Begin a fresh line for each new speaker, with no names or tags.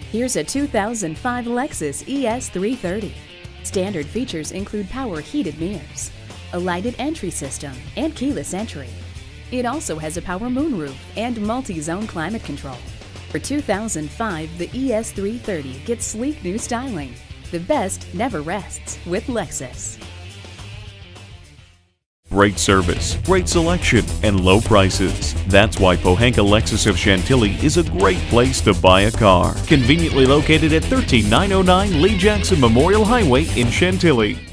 Here's a 2005 Lexus ES 330. Standard features include power heated mirrors, a lighted entry system, and keyless entry. It also has a power moonroof and multi-zone climate control. For 2005, the ES 330 gets sleek new styling. The best never rests with Lexus.
Great service, great selection, and low prices. That's why Pohanka Lexus of Chantilly is a great place to buy a car. Conveniently located at 13909 Lee Jackson Memorial Highway in Chantilly.